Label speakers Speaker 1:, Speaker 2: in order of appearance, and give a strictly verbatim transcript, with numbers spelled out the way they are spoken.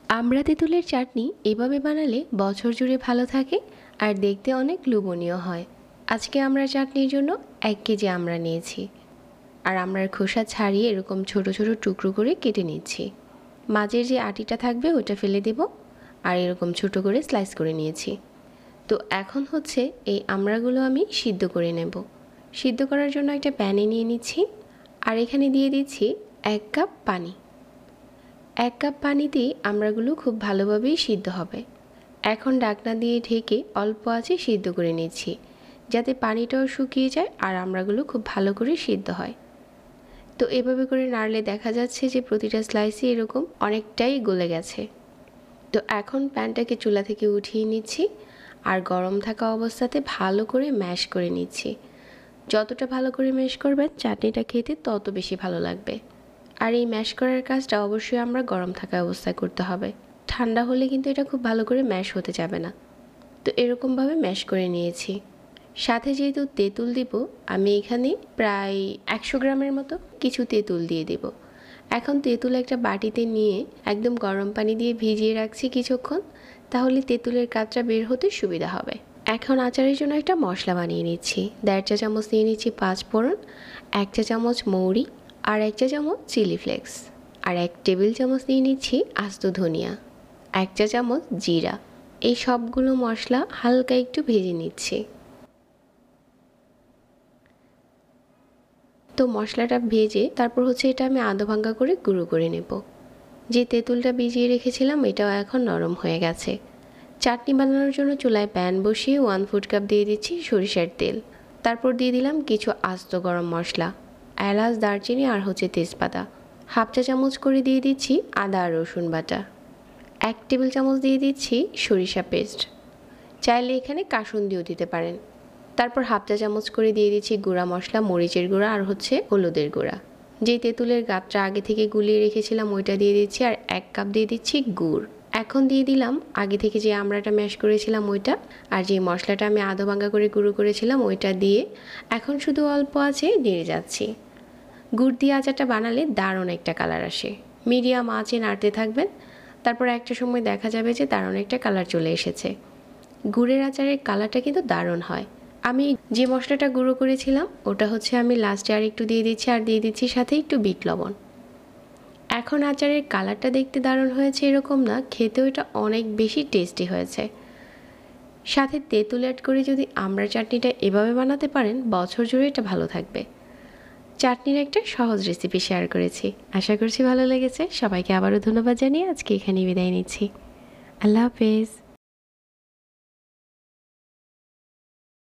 Speaker 1: আমড়া তেঁতুলের চাটনি এভাবে বানালে বছর জুড়ে ভালো থাকে আর দেখতে অনেক লোভনীয় হয়। আজকে আমরা চাটনির জন্য এক কেজি আমড়া নিয়েছি আর আমড়ার খোসা ছাড়িয়ে এরকম ছোট ছোট টুকরো করে কেটে নিচ্ছি। মাঝের যে আটিটা থাকবে ওটা ফেলে দেব আর এরকম ছোট করে স্লাইস করে নিয়েছি। তো এখন হচ্ছে এই আমড়াগুলো আমি সিদ্ধ করে নেব। সিদ্ধ করার জন্য একটা প্যানে নিয়ে নিচ্ছি আর এখানে দিয়ে দিচ্ছি এক কাপ পানি। এক কাপ পানিতেই আমড়াগুলো খুব ভালোভাবেই সিদ্ধ হবে। এখন ঢাকনা দিয়ে ঢেকে অল্প আঁচে সিদ্ধ করে নিচ্ছি, যাতে পানিটাও শুকিয়ে যায় আর আমড়াগুলো খুব ভালো করে সিদ্ধ হয়। তো এভাবে করে নাড়লে দেখা যাচ্ছে যে প্রতিটা স্লাইসই এরকম অনেকটাই গলে গেছে। তো এখন প্যানটাকে চুলা থেকে উঠিয়ে নিচ্ছি আর গরম থাকা অবস্থাতে ভালো করে ম্যাশ করে নিচ্ছি। যতটা ভালো করে ম্যাশ করবেন চাটনিটা খেতে তত বেশি ভালো লাগবে। আর এই ম্যাশ করার কাজটা অবশ্যই আমরা গরম থাকা অবস্থায় করতে হবে, ঠান্ডা হলে কিন্তু এটা খুব ভালো করে ম্যাশ হতে যাবে না। তো এরকমভাবে ম্যাশ করে নিয়েছি। সাথে যেহেতু তেঁতুল দিব, আমি এখানে প্রায় একশো গ্রামের মতো কিছু তেঁতুল দিয়ে দেব। এখন তেঁতুল একটা বাটিতে নিয়ে একদম গরম পানি দিয়ে ভিজিয়ে রাখছি কিছুক্ষণ, তাহলে তেঁতুলের কাজটা বের হতে সুবিধা হবে। এখন আচারের জন্য একটা মশলা বানিয়ে নিচ্ছি। দেড় চা চামচ নিয়ে নিচ্ছি পাঁচ ফোড়ন, এক চা চামচ মৌরি আর এক চা চামচ চিলি ফ্লেক্স আর এক টেবিল চামচ নিয়ে নিচ্ছি আস্ত ধনিয়া, এক চা চামচ জিরা। এই সবগুলো মশলা হালকা একটু ভেজে নিচ্ছি। তো মশলাটা ভেজে তারপর হচ্ছে এটা আমি আধা ভাঙ্গা করে গুঁড়ো করে নেব। যে তেঁতুলটা ভিজিয়ে রেখেছিলাম এটাও এখন নরম হয়ে গেছে। চাটনি বানানোর জন্য চুলায় প্যান বসিয়ে ওয়ান ফুড কাপ দিয়ে দিচ্ছি সরিষার তেল। তারপর দিয়ে দিলাম কিছু আস্ত গরম মশলা, এলাচ, দারচিনি আর হচ্ছে তেজপাতা। হাফ চা চামচ করে দিয়ে দিচ্ছি আদা আর রসুন বাটা। এক টেবিল চামচ দিয়ে দিচ্ছি সরিষা পেস্ট, চাইলে এখানে কাসুন্দিও দিতে পারেন। তারপর হাফ চা চামচ করে দিয়ে দিচ্ছি গুঁড়া মশলা, মরিচের গুঁড়া আর হচ্ছে হলুদের গুঁড়া। যেই তেঁতুলের গাঁটটা আগে থেকে গুলিয়ে রেখেছিলাম ওইটা দিয়ে দিচ্ছি আর এক কাপ দিয়ে দিচ্ছি গুড়। এখন দিয়ে দিলাম আগে থেকে যে আমড়াটা ম্যাশ করেছিলাম ওইটা আর যে মশলাটা আমি আধা ভাঙ্গা করে গুঁড়ো করেছিলাম ওইটা দিয়ে এখন শুধু অল্প আছে নেড়ে যাচ্ছি। গুড় দিয়ে আচারটা বানালে দারুণ একটা কালার আসে। মিডিয়াম আঁচে নাড়তে থাকবেন, তারপর একটা সময় দেখা যাবে যে দারুণ একটা কালার চলে এসেছে। গুড়ের আচারের কালারটা কিন্তু দারুণ হয়। আমি যে মশলাটা গুঁড়ো করেছিলাম ওটা হচ্ছে আমি লাস্টে আর একটু দিয়ে দিচ্ছি আর দিয়ে দিচ্ছি সাথে একটু বিট লবণ। এখন আচারের কালারটা দেখতে দারুণ হয়েছে এরকম না, খেতেও এটা অনেক বেশি টেস্টি হয়েছে। সাথে তেঁতুল অ্যাড করে যদি আমড়া চাটনিটা এভাবে বানাতে পারেন বছর জুড়ে এটা ভালো থাকবে। চাটনির একটা সহজ রেসিপি শেয়ার করেছি, আশা করছি ভালো লেগেছে। সবাইকে আবারও ধন্যবাদ জানিয়ে আজকে এখানেই বিদায় নিচ্ছি। আল্লাহ হাফেজ।